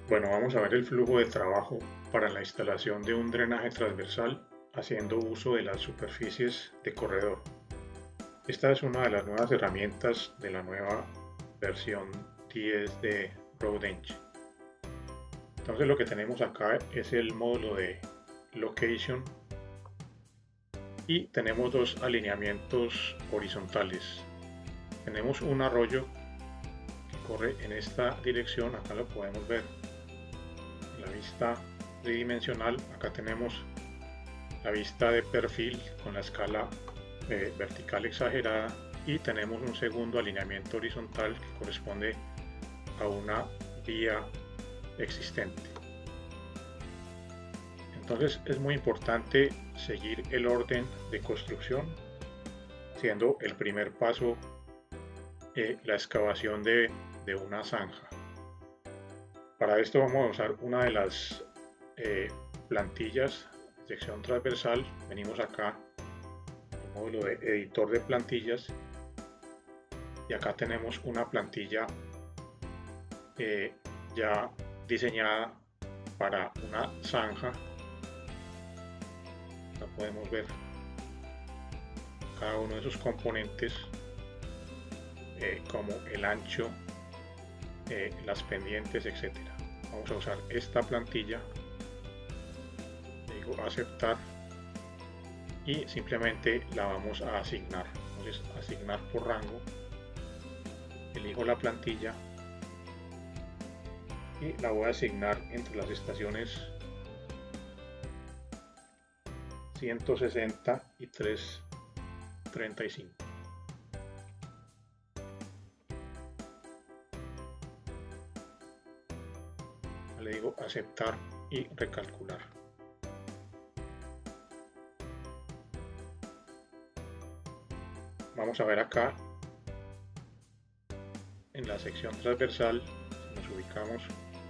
Bueno, vamos a ver el flujo de trabajo para la instalación de un drenaje transversal haciendo uso de las superficies de corredor. Esta es una de las nuevas herramientas de la nueva versión 10 de Rodench. Entonces lo que tenemos acá es el módulo de Location y tenemos dos alineamientos horizontales. Tenemos un arroyo que corre en esta dirección, acá lo podemos ver en la vista tridimensional. Acá tenemos la vista de perfil con la escala vertical exagerada y tenemos un segundo alineamiento horizontal que corresponde a una vía existente. Entonces es muy importante seguir el orden de construcción, siendo el primer paso la excavación de una zanja. Para esto vamos a usar una de las plantillas de sección transversal. Venimos acá al módulo de editor de plantillas y acá tenemos una plantilla ya diseñada para una zanja. Acá podemos ver cada uno de sus componentes, como el ancho, las pendientes, etcétera. Vamos a usar esta plantilla, digo aceptar y simplemente la vamos a asignar. Entonces asignar por rango, elijo la plantilla y la voy a asignar entre las estaciones 160 y 335. Le digo aceptar y recalcular. Vamos a ver acá en la sección transversal, si nos ubicamos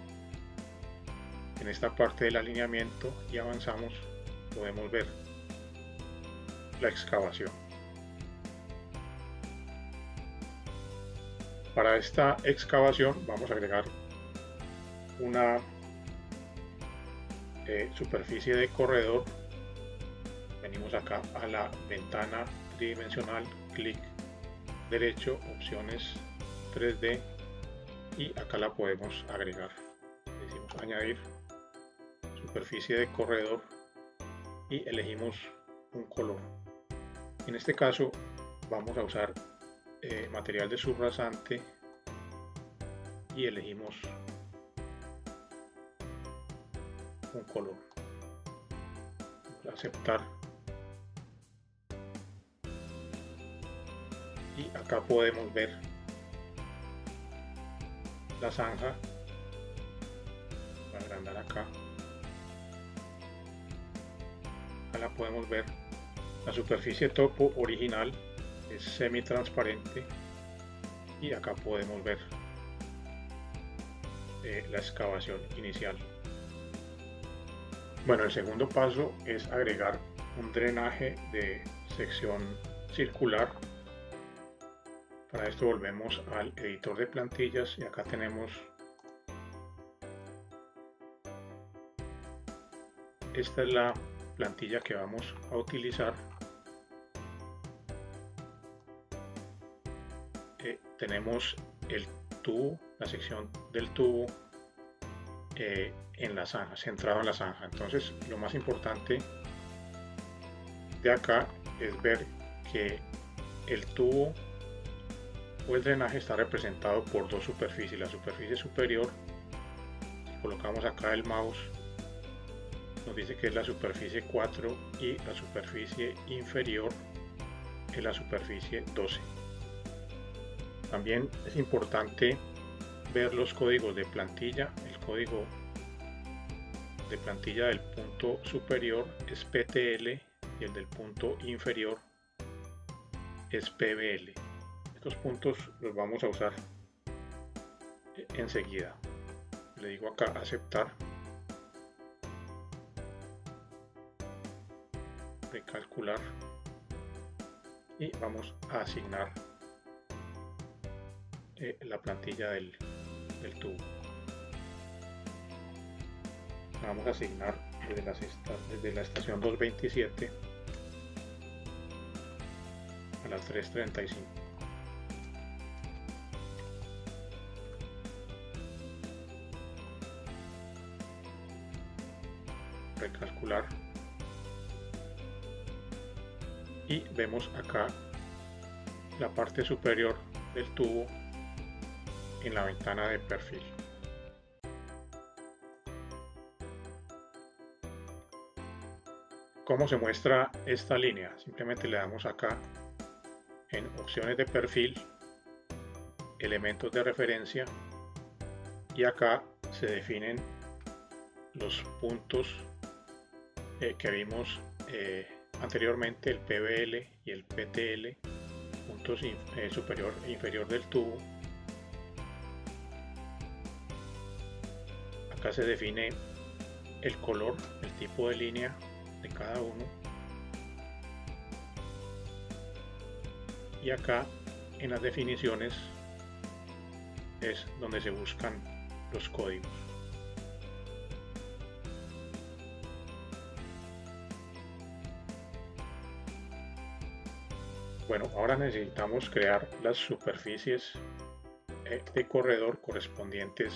en esta parte del alineamiento y avanzamos, podemos ver la excavación. Para esta excavación vamos a agregar una superficie de corredor. Venimos acá a la ventana tridimensional, clic derecho, opciones 3D y acá la podemos agregar. Decimos añadir superficie de corredor y elegimos un color. En este caso vamos a usar material de subrasante y elegimos un color. Vamos a aceptar y acá podemos ver la zanja. Voy a agrandar acá. Acá la podemos ver. La superficie topo original es semi-transparente y acá podemos ver la excavación inicial. Bueno, el segundo paso es agregar un drenaje de sección circular. Para esto volvemos al editor de plantillas y acá tenemos esta es la plantilla que vamos a utilizar. Tenemos el tubo, la sección del tubo en la zanja, centrado en la zanja. Entonces lo más importante de acá es ver que el tubo o el drenaje está representado por dos superficies. La superficie superior, si colocamos acá el mouse, nos dice que es la superficie 4 y la superficie inferior es la superficie 12. También es importante ver los códigos de plantilla. El código de plantilla del punto superior es PTL y el del punto inferior es PBL. Estos puntos los vamos a usar enseguida. Le digo acá aceptar, recalcular y vamos a asignar la plantilla del tubo. vamos a asignar desde la estación 227 a la 335. Recalcular y vemos acá la parte superior del tubo en la ventana de perfil. ¿Cómo se muestra esta línea? Simplemente le damos acá en opciones de perfil, elementos de referencia, y acá se definen los puntos que vimos anteriormente, el PBL y el PTL, puntos superior e inferior del tubo. Acá se define el color, el tipo de línea de cada uno, y acá en las definiciones es donde se buscan los códigos. Bueno, ahora necesitamos crear las superficies de corredor correspondientes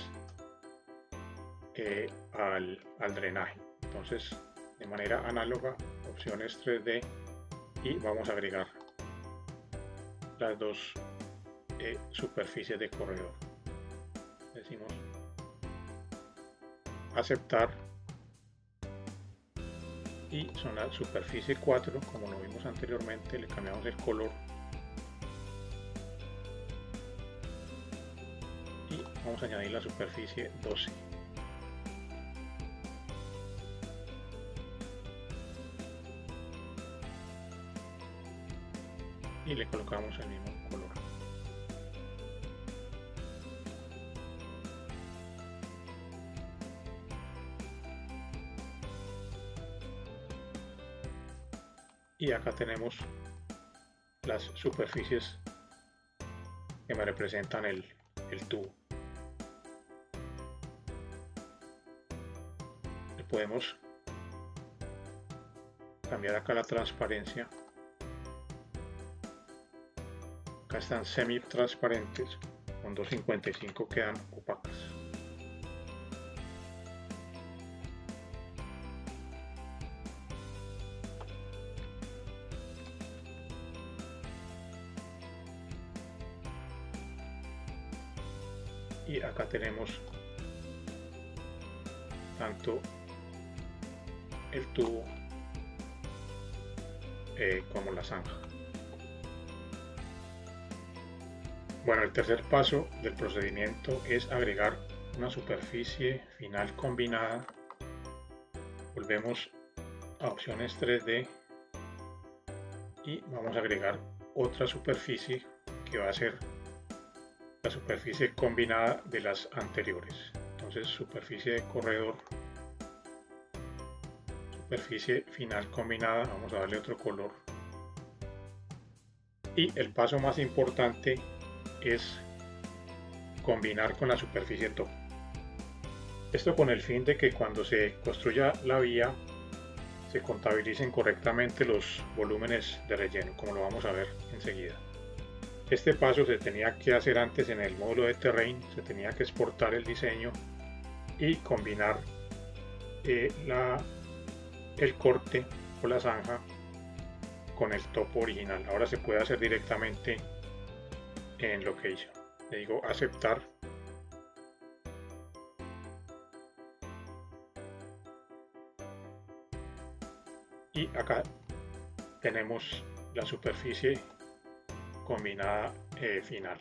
al drenaje. Entonces, de manera análoga, opciones 3D, y vamos a agregar las dos superficies de corredor. Decimos aceptar, y son la superficie 4, como lo vimos anteriormente. Le cambiamos el color y vamos a añadir la superficie 12. Y le colocamos el mismo color. Y acá tenemos las superficies que me representan el tubo. Le podemos cambiar acá la transparencia. Acá están semi transparentes, con 255 quedan opacas. Y acá tenemos tanto el tubo como la zanja. Bueno, el tercer paso del procedimiento es agregar una superficie final combinada. Volvemos a opciones 3D y vamos a agregar otra superficie que va a ser la superficie combinada de las anteriores. Entonces, superficie de corredor, superficie final combinada, vamos a darle otro color. Y el paso más importante es combinar con la superficie top. Esto con el fin de que cuando se construya la vía se contabilicen correctamente los volúmenes de relleno, como lo vamos a ver enseguida. Este paso se tenía que hacer antes en el módulo de terrain, se tenía que exportar el diseño y combinar el corte o la zanja con el topo original. Ahora se puede hacer directamente en Location. Le digo aceptar. Y acá tenemos la superficie combinada final.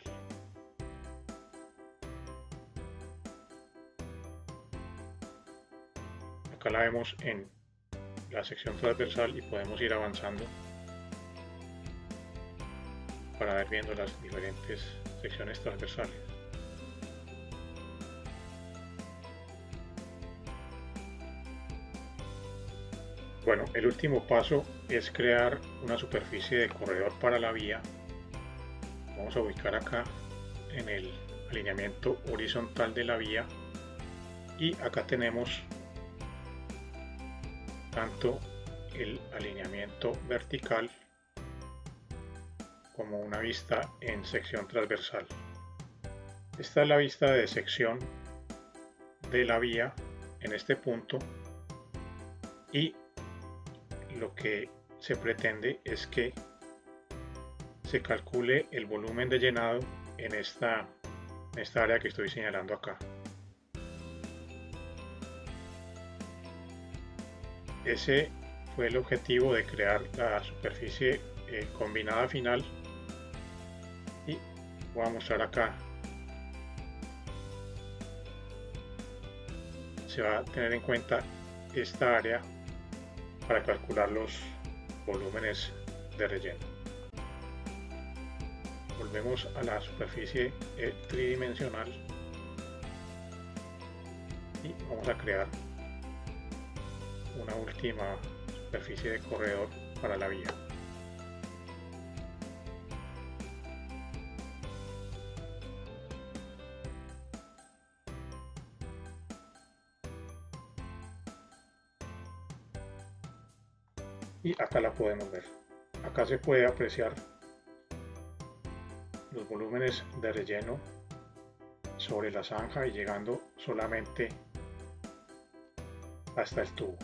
Acá la vemos en la sección transversal y podemos ir avanzando para ver viendo las diferentes secciones transversales. Bueno, el último paso es crear una superficie de corredor para la vía. Vamos a ubicar acá en el alineamiento horizontal de la vía y acá tenemos tanto el alineamiento vertical como una vista en sección transversal. Esta es la vista de sección de la vía en este punto, y lo que se pretende es que se calcule el volumen de llenado en esta área que estoy señalando acá. Ese fue el objetivo de crear la superficie combinada final, y voy a mostrar acá. Se va a tener en cuenta esta área para calcular los volúmenes de relleno. Volvemos a la superficie tridimensional y vamos a crear una última superficie de corredor para la vía. Y acá la podemos ver. Acá se puede apreciar los volúmenes de relleno sobre la zanja y llegando solamente hasta el tubo.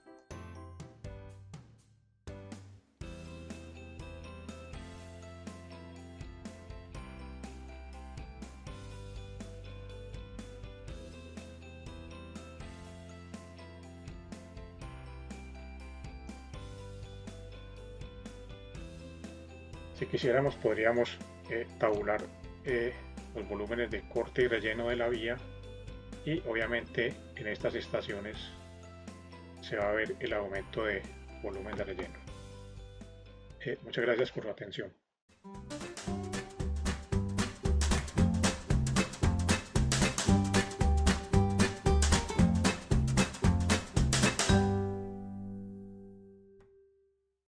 Si quisiéramos, podríamos tabular los volúmenes de corte y relleno de la vía, y obviamente en estas estaciones se va a ver el aumento de volumen de relleno. Muchas gracias por su atención.